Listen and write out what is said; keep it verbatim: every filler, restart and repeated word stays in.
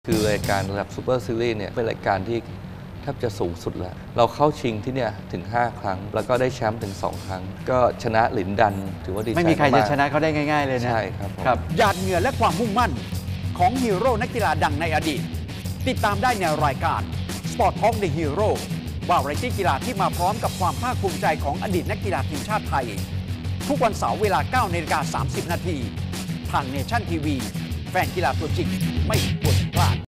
คือรายการระดับซูเปอร์ซีรีส์เนี่ยเป็นรายการที่แทบจะสูงสุดแล้วเราเข้าชิงที่เนี่ยถึงห้าครั้งแล้วก็ได้แชมป์ถึงสองครั้งก็ชนะหลินดันถือว่าดีใจมากไม่มีใครจะชนะเขาได้ง่ายๆเลยนะใช่ครับครับหยาดเหงื่อและความมุ่งมั่นของฮีโร่นักกีฬาดังในอดีตติดตามได้ในรายการ Sport Talk The Hero วาไรตี้กีฬาที่มาพร้อมกับความภาคภูมิใจของอดีตนักกีฬาทีมชาติไทยทุกวันเสาร์เวลา เก้านาฬิกาสามสิบนาทีทางเนชั่นทีวีแฟนกีฬาตัวจริงไม่ควรพลาด